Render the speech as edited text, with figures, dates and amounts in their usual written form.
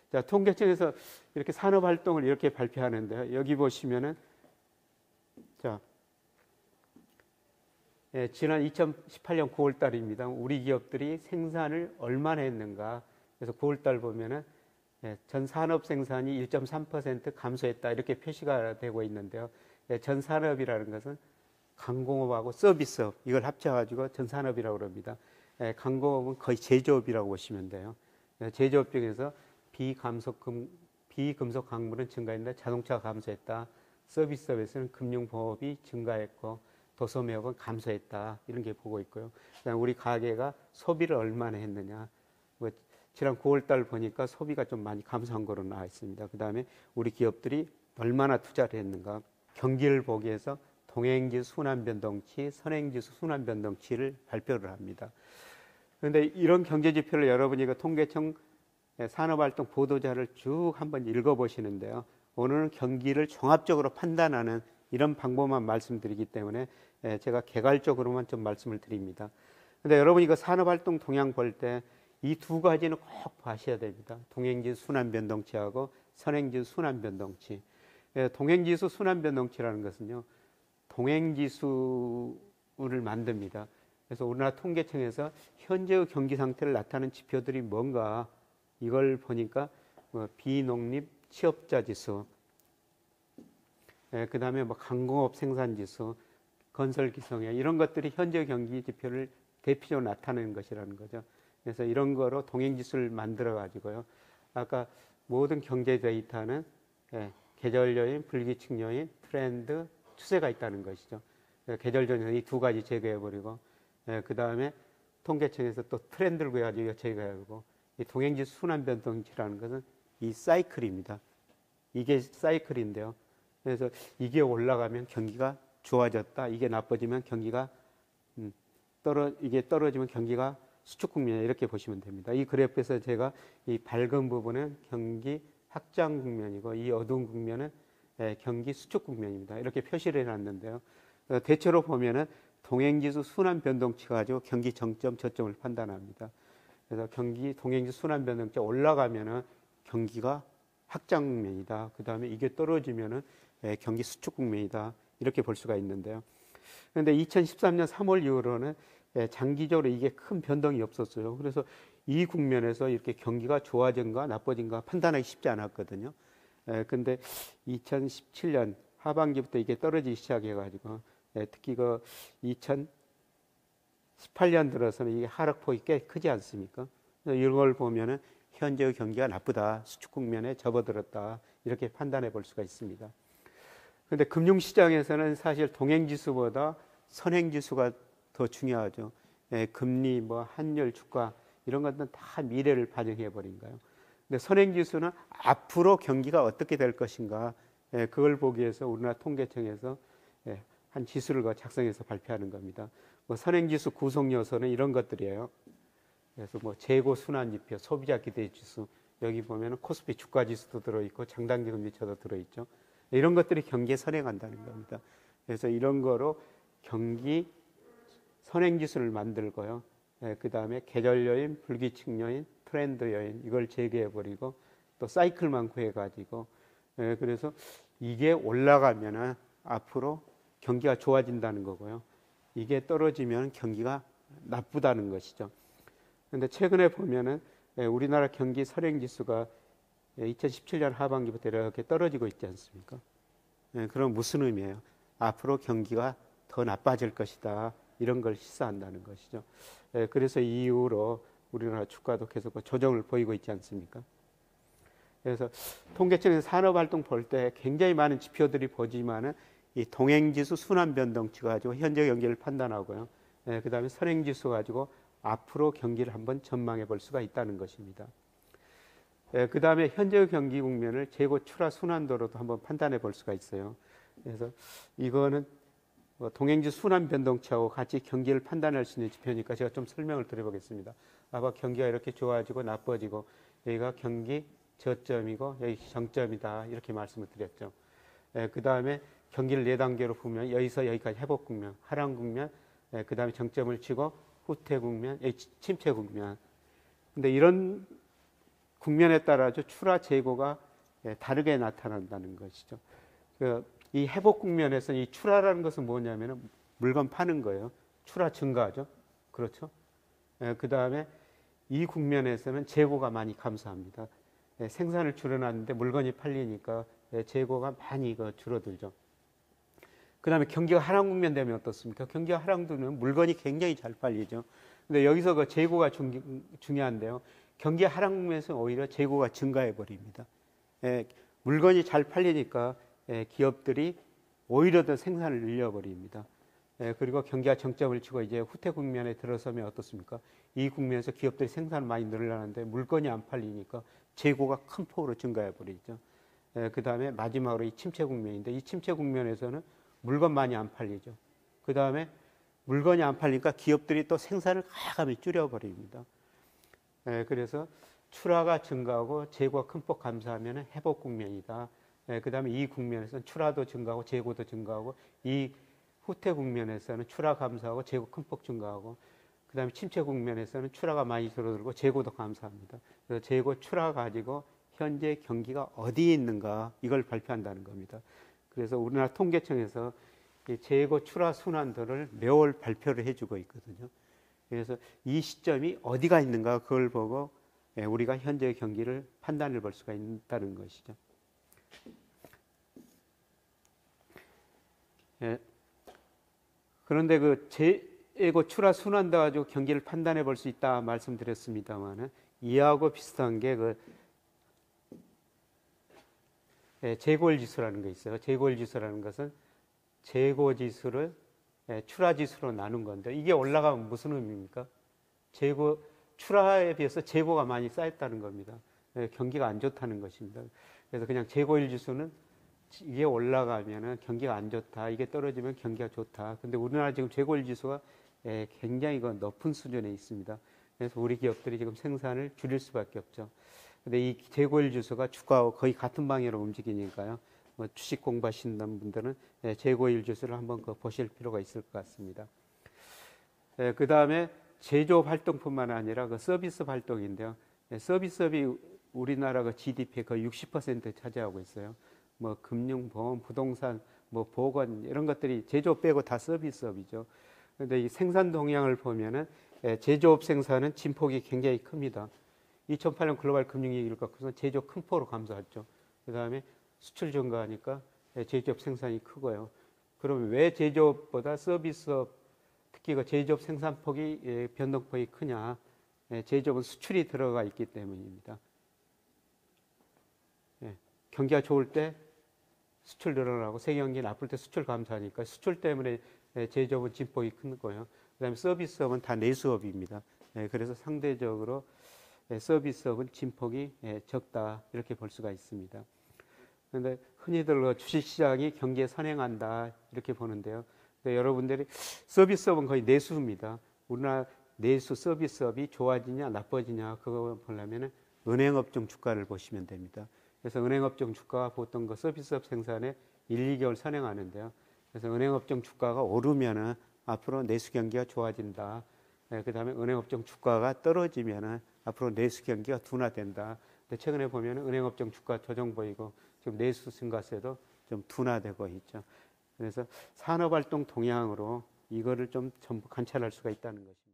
자, 통계청에서 이렇게 산업활동을 이렇게 발표하는데요. 여기 보시면은, 자, 지난 2018년 9월 달입니다. 우리 기업들이 생산을 얼마나 했는가. 그래서 9월 달 보면은 전 산업 생산이 1.3% 감소했다. 이렇게 표시가 되고 있는데요. 전 산업이라는 것은 강공업하고 서비스업 이걸 합쳐가지고 전 산업이라고 그럽니다. 강공업은 거의 제조업이라고 보시면 돼요. 제조업 중에서 비금속 광물은 증가했는데 자동차가 감소했다. 서비스업에서는 금융보험이 증가했고 도소매업은 감소했다. 이런 게 보고 있고요. 그다음에 우리 가게가 소비를 얼마나 했느냐. 뭐 지난 9월 달 보니까 소비가 좀 많이 감소한 거로 나와 있습니다. 그다음에 우리 기업들이 얼마나 투자를 했는가. 경기를 보기 위해서 동행지수 순환변동치, 선행지수 순환변동치를 발표를 합니다. 그런데 이런 경제지표를 여러분이 통계청 산업활동 보도자를 쭉 한번 읽어보시는데요. 오늘은 경기를 종합적으로 판단하는 이런 방법만 말씀드리기 때문에 제가 개괄적으로만 좀 말씀을 드립니다. 그런데 여러분이 그 산업활동 동향 볼 때 이 두 가지는 꼭 봐셔야 됩니다. 동행지수 순환변동치하고 선행지수 순환변동치. 동행지수 순환변동치라는 것은요, 동행지수를 만듭니다. 그래서 우리나라 통계청에서 현재의 경기 상태를 나타내는 지표들이 뭔가 이걸 보니까 비농립 취업자 지수, 그 다음에 강공업 생산 지수, 건설 기성력 이런 것들이 현재 경기 지표를 대표적으로 나타내는 것이라는 거죠. 그래서 이런 거로 동행지수를 만들어 가지고요. 아까 모든 경제 데이터는 계절 요인, 불규칙 요인, 트렌드, 추세가 있다는 것이죠. 계절 요인은 이 두 가지 제거해버리고, 그 다음에 통계청에서 또 트렌드를 구해가지고 제거해버리고, 이 동행지수 순환변동치라는 것은 이 사이클입니다. 이게 사이클인데요. 그래서 이게 올라가면 경기가 좋아졌다. 이게 나빠지면 경기가 이게 떨어지면 경기가 수축 국면이다. 이렇게 보시면 됩니다. 이 그래프에서 제가 이 밝은 부분은 경기 확장 국면이고 이 어두운 국면은 경기 수축 국면입니다. 이렇게 표시를 해놨는데요. 대체로 보면은 동행지수 순환 변동치 가지고 경기 정점, 저점을 판단합니다. 그래서 경기 동행지수 순환 변동치가 올라가면은 경기가 확장 국면이다. 그 다음에 이게 떨어지면은 경기 수축 국면이다. 이렇게 볼 수가 있는데요. 그런데 2013년 3월 이후로는 장기적으로 이게 큰 변동이 없었어요. 그래서 이 국면에서 이렇게 경기가 좋아진가 나빠진가 판단하기 쉽지 않았거든요. 근데 2017년 하반기부터 이게 떨어지기 시작해가지고 특히 그 2018년 들어서는 이게 하락폭이 꽤 크지 않습니까? 이걸 보면은 현재의 경기가 나쁘다, 수축 국면에 접어들었다 이렇게 판단해 볼 수가 있습니다. 그런데 금융시장에서는 사실 동행지수보다 선행지수가 더 중요하죠. 금리, 환율, 주가 이런 것들은 다 미래를 반영해 버린 거예요. 근데 선행지수는 앞으로 경기가 어떻게 될 것인가 그걸 보기 위해서 우리나라 통계청에서 한 지수를 작성해서 발표하는 겁니다. 선행지수 구성 요소는 이런 것들이에요. 그래서 재고 순환지표, 소비자 기대 지수 여기 보면은 코스피 주가 지수도 들어있고 장단기 금리차도 들어있죠. 이런 것들이 경기에 선행한다는 겁니다. 그래서 이런 거로 경기 선행지수를 만들고요. 그 다음에 계절 요인, 불규칙 요인, 트렌드 요인 이걸 제거해버리고 또 사이클만 구해가지고 그래서 이게 올라가면은 앞으로 경기가 좋아진다는 거고요. 이게 떨어지면 경기가 나쁘다는 것이죠. 그런데 최근에 보면은 우리나라 경기 선행지수가 2017년 하반기부터 이렇게 떨어지고 있지 않습니까? 그럼 무슨 의미예요? 앞으로 경기가 더 나빠질 것이다. 이런 걸 시사한다는 것이죠. 그래서 이 이후로 우리나라 주가도 계속 조정을 보이고 있지 않습니까? 그래서 통계청에서 산업활동 볼 때 굉장히 많은 지표들이 보지만은 이 동행지수 순환변동치 가지고 현재 경기를 판단하고요. 그 다음에 선행지수 가지고 앞으로 경기를 한번 전망해 볼 수가 있다는 것입니다. 그 다음에 현재의 경기 국면을 재고 출하 순환도로도 한번 판단해 볼 수가 있어요. 그래서 이거는 동행지수 순환 변동치하고 같이 경기를 판단할 수 있는 지표니까 제가 좀 설명을 드려보겠습니다. 아마 경기가 이렇게 좋아지고 나빠지고 여기가 경기 저점이고 여기 정점이다 이렇게 말씀을 드렸죠. 그 다음에 경기를 4단계로 보면 여기서 여기까지 회복 국면, 하락 국면, 그 다음에 정점을 치고 후퇴 국면, 침체 국면. 근데 이런 국면에 따라서 출하 재고가 다르게 나타난다는 것이죠. 이 회복 국면에서 이 출하라는 것은 뭐냐면은 물건 파는 거예요. 출하 증가죠. 그렇죠. 그 다음에 이 국면에서는 재고가 많이 감소합니다. 생산을 줄여놨는데 물건이 팔리니까 재고가 많이 줄어들죠. 그 다음에 경기가 하락 국면 되면 어떻습니까? 경기가 하락되면 물건이 굉장히 잘 팔리죠. 근데 여기서 그 재고가 중요한데요. 경기 하락 국면에서 오히려 재고가 증가해 버립니다. 물건이 잘 팔리니까 기업들이 오히려 더 생산을 늘려버립니다. 그리고 경기가 정점을 치고 이제 후퇴 국면에 들어서면 어떻습니까? 이 국면에서 기업들이 생산을 많이 늘려놨는데 물건이 안 팔리니까 재고가 큰 폭으로 증가해 버리죠. 그 다음에 마지막으로 이 침체 국면인데 이 침체 국면에서는 물건 많이 안 팔리죠. 그 다음에 물건이 안 팔리니까 기업들이 또 생산을 가감히 줄여버립니다. 그래서 출하가 증가하고 재고가 큰 폭 감소하면 회복 국면이다. 그 다음에 이 국면에서는 출하도 증가하고 재고도 증가하고 이 후퇴 국면에서는 출하 감소하고 재고 큰 폭 증가하고 그 다음에 침체 국면에서는 출하가 많이 줄어들고 재고도 감소합니다. 그래서 재고 출하 가지고 현재 경기가 어디에 있는가 이걸 발표한다는 겁니다. 그래서 우리나라 통계청에서 이 재고 출하 순환도를 매월 발표를 해주고 있거든요. 그래서 이 시점이 어디가 있는가 그걸 보고 우리가 현재 경기를 판단해 볼 수가 있다는 것이죠. 그런데 그 재고 출하 순환도 가지고 경기를 판단해 볼 수 있다 말씀드렸습니다만은 이하고 비슷한 게 그 재고일 지수라는 게 있어요. 재고일 지수라는 것은 재고 지수를 출하 지수로 나눈 건데 이게 올라가면 무슨 의미입니까? 재고 출하에 비해서 재고가 많이 쌓였다는 겁니다. 경기가 안 좋다는 것입니다. 그래서 그냥 재고일 지수는 이게 올라가면은 경기가 안 좋다. 이게 떨어지면 경기가 좋다. 근데 우리나라 지금 재고일 지수가 굉장히 높은 수준에 있습니다. 그래서 우리 기업들이 지금 생산을 줄일 수밖에 없죠. 근데 이 재고일 지수가 주가와 거의 같은 방향으로 움직이니까요. 뭐 주식 공부하시는 분들은 재고일 지수를 한번 보실 필요가 있을 것 같습니다. 그 다음에 제조업 활동뿐만 아니라 그 서비스 활동인데요. 서비스업이 우리나라 그 GDP의 거의 60% 차지하고 있어요. 뭐 금융, 보험, 부동산, 뭐 보건 이런 것들이 제조업 빼고 다 서비스업이죠. 그런데 이 생산 동향을 보면은 제조업 생산은 진폭이 굉장히 큽니다. 2008년 글로벌 금융위기를 겪어서 제조업 큰 폭으로 감소했죠. 그 다음에 수출 증가하니까 제조업 생산이 크고요. 그러면 왜 제조업보다 서비스업, 특히 그 제조업 생산폭이 변동폭이 크냐? 제조업은 수출이 들어가 있기 때문입니다. 경기가 좋을 때 수출 늘어나고 세계 경기 나쁠 때 수출 감소하니까 수출 때문에 제조업은 진폭이 큰 거예요. 그다음에 서비스업은 다 내수업입니다. 그래서 상대적으로 서비스업은 진폭이 적다 이렇게 볼 수가 있습니다. 그런데 흔히들 주식시장이 경기에 선행한다 이렇게 보는데요. 여러분들이 서비스업은 거의 내수입니다. 우리나라 내수 서비스업이 좋아지냐 나빠지냐 그거 보려면 은행업종 주가를 보시면 됩니다. 그래서 은행업종 주가가 보통 그 서비스업 생산에 1, 2개월 선행하는데요. 그래서 은행업종 주가가 오르면은 앞으로 내수 경기가 좋아진다. 그 다음에 은행업종 주가가 떨어지면은 앞으로 내수 경기가 둔화된다. 근데 최근에 보면은 은행업종 주가 조정 보이고 지금 내수 증가세도 좀 둔화되고 있죠. 그래서 산업활동 동향으로 이거를 좀 전부 관찰할 수가 있다는 것입니다.